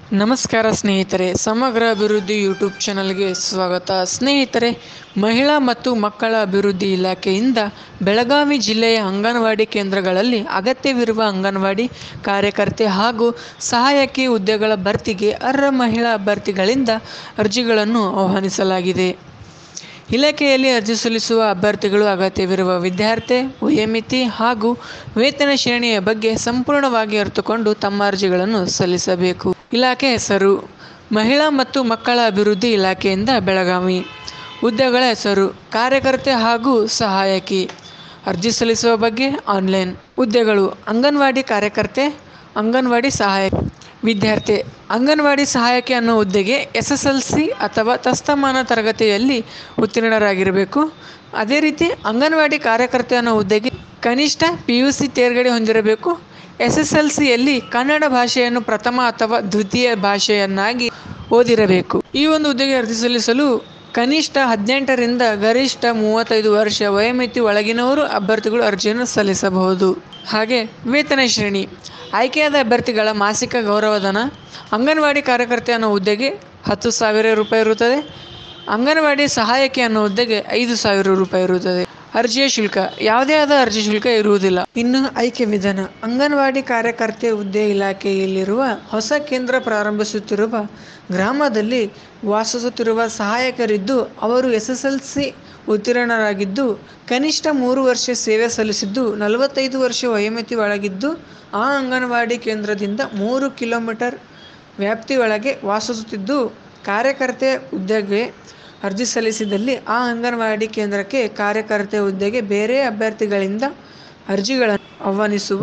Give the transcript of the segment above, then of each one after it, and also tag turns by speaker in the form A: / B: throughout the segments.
A: ನಮಸ್ಕಾರ ಸ್ನೇಹಿತರೆ, ಸಮಗ್ರ ಅಭಿವೃದ್ಧಿ ಯೂಟ್ಯೂಬ್ ಚಾನಲ್ಗೆ ಸ್ವಾಗತ. ಸ್ನೇಹಿತರೆ, ಮಹಿಳಾ ಮತ್ತು ಮಕ್ಕಳ ಅಭಿವೃದ್ಧಿ ಇಲಾಖೆಯಿಂದ ಬೆಳಗಾವಿ ಜಿಲ್ಲೆಯ ಅಂಗನವಾಡಿ ಕೇಂದ್ರಗಳಲ್ಲಿ ಅಗತ್ಯವಿರುವ ಅಂಗನವಾಡಿ ಕಾರ್ಯಕರ್ತೆ ಹಾಗೂ ಸಹಾಯಕಿ ಹುದ್ದೆಗಳ ಭರ್ತಿಗೆ ಅರ್ಹ ಮಹಿಳಾ ಅಭ್ಯರ್ಥಿಗಳಿಂದ ಅರ್ಜಿಗಳನ್ನು ಆಹ್ವಾನಿಸಲಾಗಿದೆ. ಇಲಾಖೆಯಲ್ಲಿ ಅರ್ಜಿ ಸಲ್ಲಿಸುವ ಅಭ್ಯರ್ಥಿಗಳು ಅಗತ್ಯವಿರುವ ವಿದ್ಯಾರ್ಥಿ ವಯೋಮಿತಿ ಹಾಗೂ ವೇತನ ಶ್ರೇಣಿಯ ಬಗ್ಗೆ ಸಂಪೂರ್ಣವಾಗಿ ಅರಿತುಕೊಂಡು ತಮ್ಮ ಅರ್ಜಿಗಳನ್ನು ಸಲ್ಲಿಸಬೇಕು. ಇಲಾಖೆ ಹೆಸರು: ಮಹಿಳಾ ಮತ್ತು ಮಕ್ಕಳ ಅಭಿವೃದ್ಧಿ ಇಲಾಖೆಯಿಂದ ಬೆಳಗಾವಿ. ಹುದ್ದೆಗಳ ಹೆಸರು: ಕಾರ್ಯಕರ್ತೆ ಹಾಗೂ ಸಹಾಯಕಿ. ಅರ್ಜಿ ಸಲ್ಲಿಸುವ ಬಗ್ಗೆ ಆನ್ಲೈನ್. ಹುದ್ದೆಗಳು: ಅಂಗನವಾಡಿ ಕಾರ್ಯಕರ್ತೆ, ಅಂಗನವಾಡಿ ಸಹಾಯಕಿ. ವಿದ್ಯಾರ್ಥಿ: ಅಂಗನವಾಡಿ ಸಹಾಯಕಿ ಅನ್ನೋ ಹುದ್ದೆಗೆ SSLC ಅಥವಾ ತತ್ಸಮಾನ ತರಗತಿಯಲ್ಲಿ ಉತ್ತೀರ್ಣರಾಗಿರಬೇಕು. ಅದೇ ರೀತಿ ಅಂಗನವಾಡಿ ಕಾರ್ಯಕರ್ತೆ ಅನ್ನೋ ಹುದ್ದೆಗೆ ಕನಿಷ್ಠ PUC ತೇರ್ಗಡೆ ಹೊಂದಿರಬೇಕು. SSLCಯಲ್ಲಿ ಕನ್ನಡ ಭಾಷೆಯನ್ನು ಪ್ರಥಮ ಅಥವಾ ದ್ವಿತೀಯ ಭಾಷೆಯನ್ನಾಗಿ ಓದಿರಬೇಕು. ಈ ಒಂದು ಹುದ್ದೆಗೆ ಅರ್ಜಿ ಸಲ್ಲಿಸಲು ಕನಿಷ್ಠ 18 ರಿಂದ ಗರಿಷ್ಠ 35 ವರ್ಷ ವಯೋಮಿತಿ ಒಳಗಿನವರು ಅಭ್ಯರ್ಥಿಗಳು ಅರ್ಜಿಯನ್ನು ಸಲ್ಲಿಸಬಹುದು. ಹಾಗೆ ವೇತನ ಶ್ರೇಣಿ: ಆಯ್ಕೆಯಾದ ಅಭ್ಯರ್ಥಿಗಳ ಮಾಸಿಕ ಗೌರವಧನ ಅಂಗನವಾಡಿ ಕಾರ್ಯಕರ್ತೆ ಅನ್ನೋ ಹುದ್ದೆಗೆ 10,000 ರೂಪಾಯಿ ಇರುತ್ತದೆ. ಅಂಗನವಾಡಿ ಸಹಾಯಕಿ ಅನ್ನೋ ಹುದ್ದೆಗೆ 5,000 ರೂಪಾಯಿ ಇರುತ್ತದೆ. ಅರ್ಜಿಯ ಶುಲ್ಕ: ಯಾವುದೇ ಆದ ಅರ್ಜಿ ಶುಲ್ಕ ಇರುವುದಿಲ್ಲ. ಇನ್ನು ಆಯ್ಕೆ ವಿಧಾನ: ಅಂಗನವಾಡಿ ಕಾರ್ಯಕರ್ತೆ ಹುದ್ದೆ ಇಲಾಖೆಯಲ್ಲಿರುವ ಹೊಸ ಕೇಂದ್ರ ಪ್ರಾರಂಭಿಸುತ್ತಿರುವ ಗ್ರಾಮದಲ್ಲಿ ವಾಸಿಸುತ್ತಿರುವ ಸಹಾಯಕರಿದ್ದು ಅವರು SSLC ಉತ್ತೀರ್ಣರಾಗಿದ್ದು ಕನಿಷ್ಠ 3 ವರ್ಷ ಸೇವೆ ಸಲ್ಲಿಸಿದ್ದು 45 ವರ್ಷ ವಯೋಮಿತಿ ಒಳಗಿದ್ದು ಆ ಅಂಗನವಾಡಿ ಕೇಂದ್ರದಿಂದ 3 ಕಿಲೋಮೀಟರ್ ವ್ಯಾಪ್ತಿಯೊಳಗೆ ವಾಸಿಸುತ್ತಿದ್ದು ಕಾರ್ಯಕರ್ತೆ ಹುದ್ದೆಗೆ ಅರ್ಜಿ ಸಲ್ಲಿಸಿದಲ್ಲಿ ಆ ಅಂಗನವಾಡಿ ಕೇಂದ್ರಕ್ಕೆ ಕಾರ್ಯಕರ್ತೆ ಹುದ್ದೆಗೆ ಬೇರೆ ಅಭ್ಯರ್ಥಿಗಳಿಂದ ಅರ್ಜಿಗಳನ್ನು ಆಹ್ವಾನಿಸುವ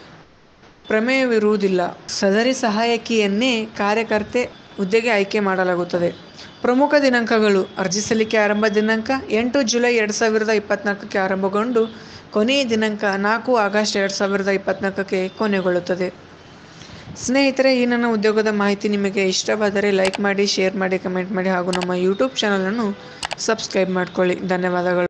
A: ಪ್ರಮೇಯವಿರುವುದಿಲ್ಲ. ಸದರಿ ಸಹಾಯಕಿಯನ್ನೇ ಕಾರ್ಯಕರ್ತೆ ಹುದ್ದೆಗೆ ಆಯ್ಕೆ ಮಾಡಲಾಗುತ್ತದೆ. ಪ್ರಮುಖ ದಿನಾಂಕಗಳು: ಅರ್ಜಿ ಸಲ್ಲಿಕೆ ಆರಂಭ ದಿನಾಂಕ 8 ಜುಲೈ 2024ಕ್ಕೆ ಆರಂಭಗೊಂಡು ಕೊನೆಯ ದಿನಾಂಕ 4 ಆಗಸ್ಟ್ 2024ಕ್ಕೆ ಕೊನೆಗೊಳ್ಳುತ್ತದೆ. ಸ್ನೇಹಿತರೆ, ಈ ನನ್ನ ಉದ್ಯೋಗದ ಮಾಹಿತಿ ನಿಮಗೆ ಇಷ್ಟವಾದರೆ ಲೈಕ್ ಮಾಡಿ, ಶೇರ್ ಮಾಡಿ, ಕಮೆಂಟ್ ಮಾಡಿ ಹಾಗೂ ನಮ್ಮ ಯೂಟ್ಯೂಬ್ ಚಾನಲನ್ನು ಸಬ್ಸ್ಕ್ರೈಬ್ ಮಾಡಿಕೊಳ್ಳಿ. ಧನ್ಯವಾದಗಳು.